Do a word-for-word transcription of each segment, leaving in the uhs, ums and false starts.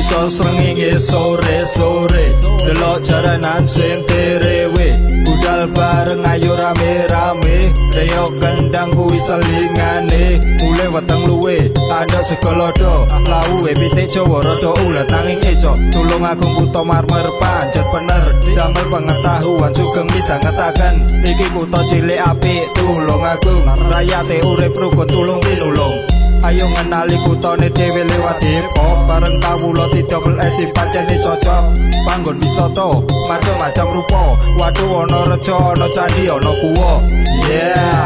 iso srengenge sore-sore delok jaranan sing terewe budal bareng ayo rame-rame reyo kendang kuwi selingane mulai weteng luwe andok segolodo lawuhe pitik Jawa rada ulet nanging eco tulung agung kutha marmer pancet bener damel pengetahuan sugeng midhangetaken iki kutha cilik apik tulung agung rakyate urip rukun tulung pinulung ayo ngenali kutane dhewe lewat hip-hop bareng kawula T double S pancene cocok panggon wisata macam-macam rupa waduh ana reja ana candi ana kuwa yeah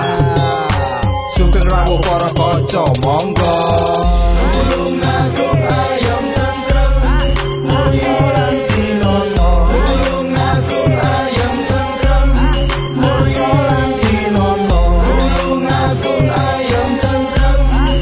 sugeng rawuh para kanca monggo tulung agung ayam tentrem mulya lan tinoto tulung agung ayam tentrem mulya lan tinoto tulung agung ayam tentrem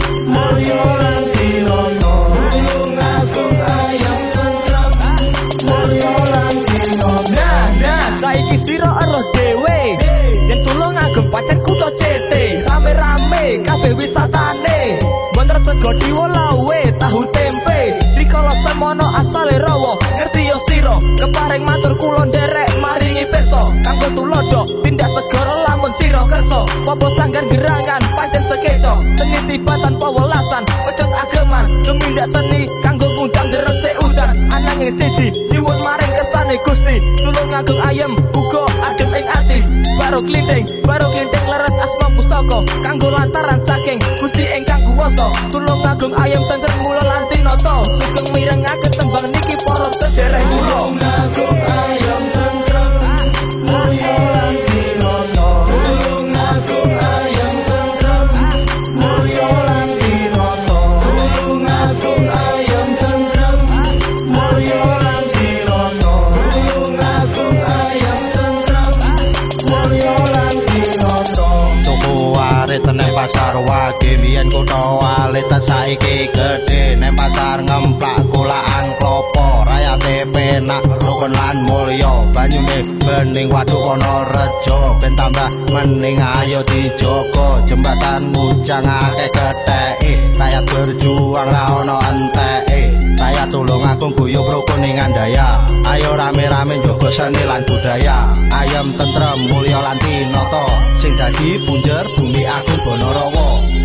mulya lan tinoto tulung agung ayam tentrem mulya lan tinoto nah nah saiki sira ero dhewe yen tulung agung pancen kutha cete rame-rame kabeh wisatane bener sego diwolawe tahu tempe rikala semono asale rawa ngerti yo sira keparing matur kula nderek maringi pirsa kanggo tulodo tindak segara lamun sira kersa popo sanggar gerangan pancen sekeco seni tiba tanpa welasan pecut ageman tumindak seni kanggo ngundang resik udan ananging siji nyuwun maring kesane Gusti tulung agung ayem uga adem ing ati baru klinting baru klinting leres asma pusaka kanggo lantaran saking Gusti ingkang kuwasa tulung agung ayem tentrem mula lan tinoto sugeng mirengaken tembang niki para sederek kula tulung agung ayam tentrem mulya lan tinoto tulung agung ayam tentrem mulya lan tinoto tulung agung ayam tentrem mulya lan tinoto tulung agung ayam tentrem mulya lan tinoto tuku arit nang pasar wage biyen kutha alit saiki gedhe nang pasar ngemplak kulaan klopo rayate penak rukun lan mulya banyune bening waduk ana reja ben tambah mening ayo dijogo jembatan mujang akeh getheke rakyat berjuang ra ono enteke rakyat tulung agung guyub rukun ing andaya ayo rame-rame njogo seni lan budaya ayam tentrem mulya lan tinoto sing dadi punjer bumi agung Bonorowo